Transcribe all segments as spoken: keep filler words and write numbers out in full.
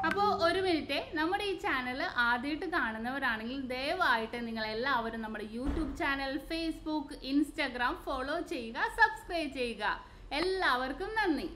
അപ്പോൾ ഒരു മിനിറ്റ്, നമ്മുടെ ഈ ചാനൽ ആദ്യമായിട്ട് കാണുന്നവരാണെങ്കിൽ ദയവായിട്ട് നിങ്ങളെല്ലാവരും നമ്മുടെ YouTube channel, Facebook, Instagram follow ചെയ്യുക, സബ്സ്ക്രൈബ് ചെയ്യുക. എല്ലാവർക്കും നന്ദി.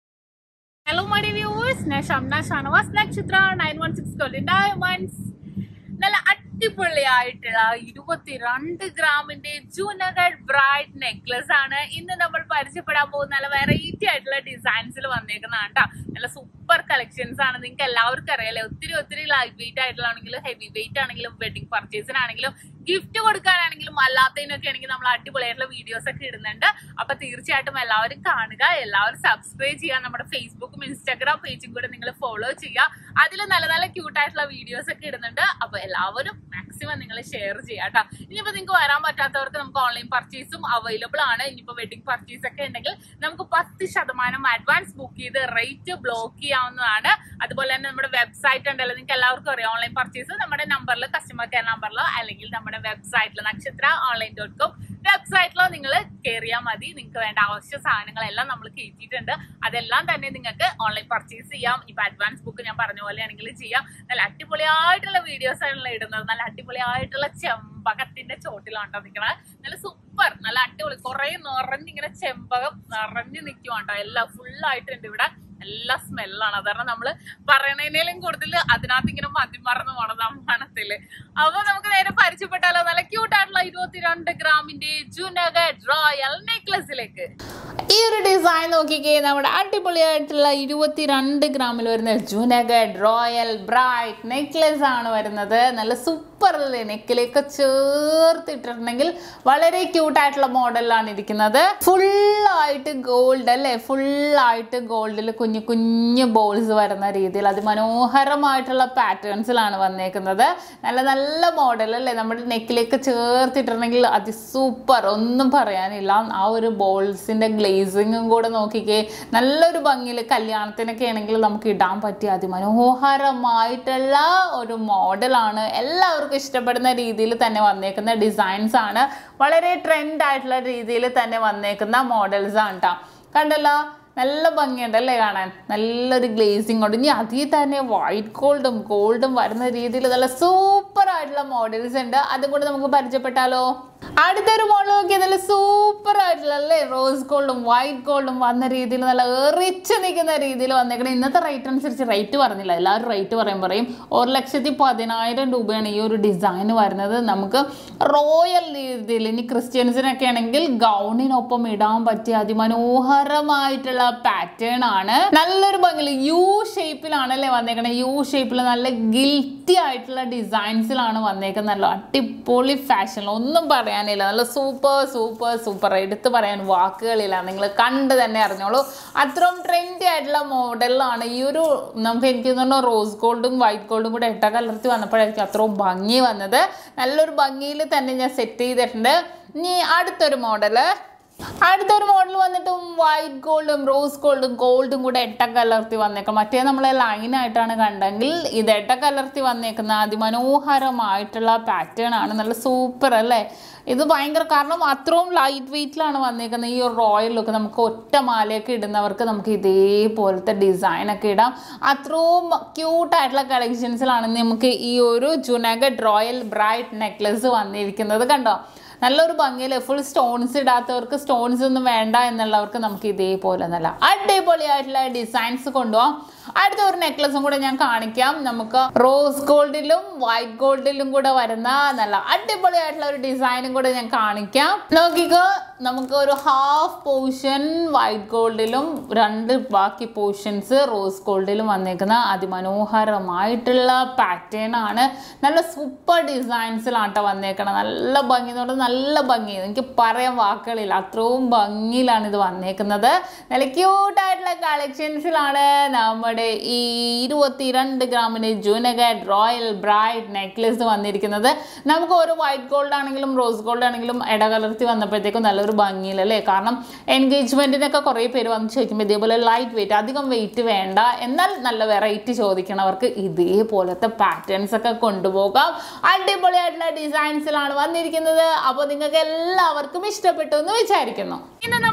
ഹലോ മൈ വ്യൂവേഴ്സ്, ഞാൻ Shamna Shanavas, Nakshatra nine one six golden diamonds. നല്ല അടിപൊളിയായിട്ടുള്ള ഇരുപത്തിരണ്ട് ഗ്രാമിന്റെ ജൂനഗഡ് ബ്രൈഡ് നെക്ലസ് ആണ് ഇന്ന് നമ്മൾ പരിചയപ്പെടാൻ പോകുന്ന. നല്ല വെറൈറ്റി ആയിട്ടുള്ള ഡിസൈൻസിൽ വന്നേക്കുന്നതാണ് കേട്ടോ. നല്ല സൂപ്പർ കളക്ഷൻസ് ആണ്. നിങ്ങൾക്ക് എല്ലാവർക്കും അറിയാലേ, ഒത്തിരി ഒത്തിരി ലൈറ്റ് വെയിറ്റ് ആയിട്ടുള്ളതാണെങ്കിലും ഹെവി വെയിറ്റ് ആണെങ്കിലും വെഡിങ് പർച്ചേസിനാണെങ്കിലും ഗിഫ്റ്റ് കൊടുക്കാനാണെങ്കിലും അല്ലാത്തതിനൊക്കെ ആണെങ്കിൽ നമ്മൾ അടിപൊളിയായിട്ടുള്ള വീഡിയോസ് ഒക്കെ ഇടുന്നുണ്ട്. അപ്പൊ തീർച്ചയായിട്ടും എല്ലാവരും കാണുക, എല്ലാവരും സബ്സ്ക്രൈബ് ചെയ്യുക. നമ്മുടെ ഫേസ്ബുക്കും ഇൻസ്റ്റാഗ്രാം പേജും കൂടെ നിങ്ങൾ ഫോളോ ചെയ്യുക. അതിൽ നല്ല നല്ല ക്യൂട്ട് ആയിട്ടുള്ള വീഡിയോസ് ഒക്കെ ഇടുന്നുണ്ട്. അപ്പൊ എല്ലാവരും മാക്സിമം നിങ്ങൾ ഷെയർ ചെയ്യുക കേട്ടോ. ഇനിയിപ്പോ നിങ്ങൾക്ക് വരാൻ പറ്റാത്തവർക്ക് നമുക്ക് ഓൺലൈൻ പർച്ചേസും അവൈലബിൾ ആണ്. ഇനിയിപ്പോ വെഡിങ് പർച്ചേസ് ഒക്കെ ഉണ്ടെങ്കിൽ നമുക്ക് പത്ത് ശതമാനം അഡ്വാൻസ് ബുക്ക് ചെയ്ത് റേറ്റ് ബ്ലോക്ക് ചെയ്യാവുന്നതാണ്. അതുപോലെ തന്നെ നമ്മുടെ വെബ്സൈറ്റ് ഉണ്ടല്ലോ, നിങ്ങൾക്ക് എല്ലാവർക്കും അറിയാം. ഓൺലൈൻ പർച്ചേസ് നമ്മുടെ നമ്പറിൽ, കസ്റ്റമർ കെയർ നമ്പറിലോ അല്ലെങ്കിൽ നമ്മുടെ വെബ്സൈറ്റിൽ നക്ഷത്ര ഓൺലൈൻ ഡോട്ട് കോം വെബ്സൈറ്റിലോ നിങ്ങൾ കയറിയാൽ മതി. നിങ്ങൾക്ക് വേണ്ട ആവശ്യ സാധനങ്ങളെല്ലാം നമ്മൾ കയറ്റിയിട്ടുണ്ട്. അതെല്ലാം തന്നെ നിങ്ങൾക്ക് ഓൺലൈൻ പർച്ചേസ് ചെയ്യാം. ഇപ്പൊ അഡ്വാൻസ് ബുക്ക് ഞാൻ പറഞ്ഞ പോലെ ആണെങ്കിൽ ചെയ്യാം. നല്ല അടിപൊളിയായിട്ടുള്ള വീഡിയോസ് ആണല്ലോ ഇടുന്നത്. നല്ല അടിപൊളിയായിട്ടുള്ള ചെമ്പകത്തിന്റെ ചോട്ടിലാണ്ടോ നിൽക്കണത്. നല്ല സൂപ്പർ, നല്ല അടിപൊളി, കുറെ നിറഞ്ഞിങ്ങനെ ചെമ്പകം നിറഞ്ഞു നിൽക്കുവാണ്ടോ. എല്ലാം ഫുള്ളായിട്ടുണ്ട് ഇവിടെ. നല്ല സ്മെല്ലാണ്. കാരണം നമ്മള് പറയണേലും കൂടുതൽ അതിനകത്ത് ഇങ്ങനെ മതിമറന്നു പോണത് ആ മണത്തില്. അപ്പൊ നമുക്ക് നേരെ പരിചയപ്പെട്ടാലോ നല്ല ക്യൂട്ടായിട്ടുള്ള ഇരുപത്തിരണ്ട് ഗ്രാമിന്റെ ജൂനഗഡ് റോയൽ നെക്ലസിലേക്ക്. ഈ ഒരു ഡിസൈൻ നോക്കിക്കേ, നമ്മുടെ അടിപൊളിയായിട്ടുള്ള ഇരുപത്തിരണ്ട് ഗ്രാമിൽ വരുന്ന ജൂനഗഡ് റോയൽ ബ്രൈഡ് നെക്ലസ് ആണ് വരുന്നത്. നല്ല സൂപ്പർ അല്ലേ, നെക്കിലേക്ക് ചേർത്തിട്ടുണ്ടെങ്കിൽ വളരെ ക്യൂട്ടായിട്ടുള്ള മോഡലിലാണ് ഇരിക്കുന്നത്. ഫുള്ളായിട്ട് ഗോൾഡ് അല്ലേ, ഫുള്ളായിട്ട് ഗോൾഡിൽ കുഞ്ഞു കുഞ്ഞു ബോൾസ് വരുന്ന രീതിയിൽ അതിമനോഹരമായിട്ടുള്ള പാറ്റേൺസിലാണ് വന്നേക്കുന്നത്. നല്ല നല്ല മോഡൽ അല്ലേ, നമ്മുടെ നെക്കിലേക്ക് ചേർത്തിട്ടുണ്ടെങ്കിൽ അതി സൂപ്പർ, ഒന്നും പറയാനില്ല. ആ ഒരു ബോൾസിന്റെ ഗ്ലേസിങ്ങും കൂടെ നോക്കിക്കേ, നല്ലൊരു ഭംഗിയിൽ കല്യാണത്തിനൊക്കെ ആണെങ്കിൽ നമുക്ക് ഇടാൻ പറ്റിയ അതിമനോഹരമായിട്ടുള്ള ഒരു മോഡലാണ്. എല്ലാവർക്കും ഇഷ്ടപ്പെടുന്ന രീതിയിൽ തന്നെ വന്നേക്കുന്ന ഡിസൈൻസ് ആണ്. വളരെ ട്രെൻഡ് ആയിട്ടുള്ള രീതിയിൽ തന്നെ വന്നേക്കുന്ന മോഡൽസ് ആണ് കേട്ടോ. കണ്ടല്ലോ, നല്ല ഭംഗിയുണ്ട് അല്ലേ കാണാൻ. നല്ലൊരു ഗ്ലേസിംഗ് ഉണ്ട്. ഇനി അതിൽ തന്നെ വൈറ്റ് ഗോൾഡും ഗോൾഡും വരുന്ന രീതിയിൽ നല്ല സൂപ്പർ ആയിട്ടുള്ള മോഡൽസ് ഉണ്ട്. അതും കൂടെ നമുക്ക് പരിചയപ്പെട്ടാലോ. അടുത്തൊരു മോഡൽ നോക്കിയാൽ നല്ല സൂപ്പർ ആയിട്ടുള്ള അല്ലേ, റോസ് ഗോൾഡും വൈറ്റ് ഗോൾഡും വന്ന രീതിയിൽ നല്ല എറിച്ച് നിൽക്കുന്ന രീതിയിൽ വന്നേക്കണം. ഇന്നത്തെ റേറ്റ് അനുസരിച്ച് റേറ്റ് പറഞ്ഞില്ല, എല്ലാവരും റേറ്റ് പറയും പറയും ഒരു ലക്ഷത്തി പതിനായിരം രൂപയാണ് ഈ ഒരു ഡിസൈൻ വരുന്നത്. നമുക്ക് റോയൽ രീതിയിൽ, ഇനി ക്രിസ്ത്യൻസിനൊക്കെ ആണെങ്കിൽ ഗൗണിനൊപ്പം ഇടാൻ പറ്റിയ അതിമനോഹരമായിട്ടുള്ള പാറ്റേൺ ആണ്. നല്ലൊരു ഭംഗിയിൽ യു ഷേപ്പിലാണല്ലേ വന്നേക്കണേ. യു ഷേപ്പിൽ നല്ല ഗിൽറ്റി ആയിട്ടുള്ള ഡിസൈൻസിലാണ് വന്നേക്കുന്നത്. നല്ല അടിപൊളി ഫാഷൻ, ഒന്നും പറയാനില്ല. നല്ല സൂപ്പർ സൂപ്പർ സൂപ്പർ, എടുത്ത് പറയാൻ വാക്കുകളില്ല. നിങ്ങൾ കണ്ട് തന്നെ അറിഞ്ഞോളൂ. അത്രയും ട്രെൻഡി ആയിട്ടുള്ള മോഡലാണ് ഈ ഒരു, നമുക്ക് എനിക്ക് തോന്നുന്നു റോസ് ഗോൾഡും വൈറ്റ് ഗോൾഡും കൂടെ ഇട്ട കലർത്തി വന്നപ്പോഴായിരിക്കും അത്രയും ഭംഗി വന്നത്. നല്ലൊരു ഭംഗിയിൽ തന്നെ ഞാൻ സെറ്റ് ചെയ്തിട്ടുണ്ട്. ഇനി അടുത്തൊരു മോഡല് അടുത്തൊരു മോഡൽ വന്നിട്ടും വൈറ്റ് ഗോൾഡും റോസ് ഗോൾഡും ഗോൾഡും കൂടെ എട്ട കലർത്തി വന്നേക്കാം. മറ്റേ നമ്മളെ ലൈനായിട്ടാണ് കണ്ടെങ്കിൽ ഇത് എട്ട കലർത്തി വന്നേക്കുന്ന അതിമനോഹരമായിട്ടുള്ള പാറ്റേൺ ആണ്. നല്ല സൂപ്പർ അല്ലേ, ഇത് ഭയങ്കര, കാരണം അത്രയും ലൈറ്റ് വെയിറ്റിലാണ് വന്നേക്കുന്നത്. ഈ ഒരു റോയൽ ലുക്ക് നമുക്ക് ഒറ്റ മാലയൊക്കെ ഇടുന്നവർക്ക് നമുക്ക് ഇതേപോലത്തെ ഡിസൈനൊക്കെ ഇടാം. അത്രയും ക്യൂട്ടായിട്ടുള്ള കളക്ഷൻസിലാണ് നമുക്ക് ഈ ഒരു ജൂനഗഡ് റോയൽ ബ്രൈഡ് നെക്ലസ് വന്നിരിക്കുന്നത്. കണ്ടോ, നല്ലൊരു ഭംഗിയിൽ ഫുൾ സ്റ്റോൺസ് ഇടാത്തവർക്ക്, സ്റ്റോൺസ് ഒന്നും വേണ്ട എന്നുള്ളവർക്ക് നമുക്ക് ഇതേപോലെ നല്ല അടിപൊളിയായിട്ടുള്ള ഡിസൈൻസ് കൊണ്ടുപോകാം. അടുത്ത ഒരു നെക്ലസും കൂടെ ഞാൻ കാണിക്കാം. നമുക്ക് റോസ് ഗോൾഡിലും വൈറ്റ് ഗോൾഡിലും കൂടെ വരുന്ന നല്ല അടിപൊളിയായിട്ടുള്ള ഒരു ഡിസൈനും കൂടെ ഞാൻ കാണിക്കാം. നോക്കിക്കോ, നമുക്ക് ഒരു ഹാഫ് പോർഷൻ വൈറ്റ് ഗോൾഡിലും രണ്ട് ബാക്കി പോർഷൻസ് റോസ് ഗോൾഡിലും വന്നേക്കുന്ന അതിമനോഹരമായിട്ടുള്ള പാറ്റേൺ ആണ്. നല്ല സൂപ്പർ ഡിസൈൻസിലാണ് കേട്ടോ വന്നേക്കണം. നല്ല ഭംഗി എന്ന് പറഞ്ഞാൽ നല്ല ഭംഗി, എനിക്ക് പറയാൻ വാക്കുകളില്ല. അത്രയും ഭംഗിയിലാണ് ഇത് വന്നേക്കുന്നത്. നല്ല ക്യൂട്ടായിട്ടുള്ള കളക്ഷൻസിലാണ് നമ്മുടെ ഈ ഇരുപത്തിരണ്ട് ഗ്രാമിന് ജൂനഗഡ് റോയൽ ബ്രൈഡ് നെക്ലസ് വന്നിരിക്കുന്നത്. നമുക്ക് ഒരു വൈറ്റ് ഗോൾഡ് ആണെങ്കിലും റോസ് ഗോൾഡ് ആണെങ്കിലും ഇടകലർത്തി വന്നപ്പോഴത്തേക്കും നല്ലൊരു ഭംഗിയിലല്ലേ. കാരണം എൻഗേജ്മെന്റിനൊക്കെ കുറേ പേര് വന്ന് ചോദിക്കുമ്പോൾ ഇതേപോലെ ലൈറ്റ് വെയിറ്റ്, അധികം വെയിറ്റ് വേണ്ട, എന്നാൽ നല്ല വെറൈറ്റി ചോദിക്കണവർക്ക് ഇതേപോലത്തെ പാറ്റേൺസ് ഒക്കെ കൊണ്ടുപോകാം. അടിപൊളിയായിട്ടുള്ള ഡിസൈൻസിലാണ് വന്നിരിക്കുന്നത്. അപ്പോൾ നിങ്ങൾക്ക് എല്ലാവർക്കും ഇഷ്ടപ്പെട്ടു എന്ന് വിചാരിക്കുന്നു. ഇന്ന് നമ്മൾ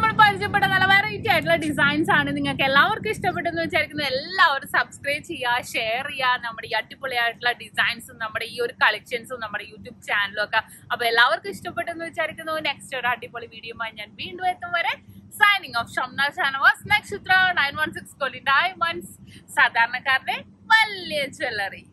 പരിചയപ്പെട്ട നല്ല വെറൈറ്റി ആയിട്ടുള്ള ഡിസൈൻസ് ആണ്. നിങ്ങൾക്ക് എല്ലാവർക്കും ഇഷ്ടപ്പെട്ടെന്ന് വിചാരിക്കുന്നു. എല്ലാവരും സബ്സ്ക്രൈബ് ചെയ്യുക, ഷെയർ ചെയ്യുക നമ്മുടെ ഈ അടിപൊളിയായിട്ടുള്ള ഡിസൈൻസും നമ്മുടെ ഈ ഒരു കളക്ഷൻസും നമ്മുടെ യൂട്യൂബ് ചാനലും ഒക്കെ. അപ്പൊ എല്ലാവർക്കും ഇഷ്ടപ്പെട്ടെന്ന് വിചാരിക്കുന്നു. നെക്സ്റ്റ് ഒരു അടിപൊളി വീഡിയോയുമായി ഞാൻ വീണ്ടും എത്തും വരെ signing off. Shamna Shanavas, Nakshatra, nine one six golden diamonds, സാധാരണക്കാരുടെ വലിയ ജ്വല്ലറി.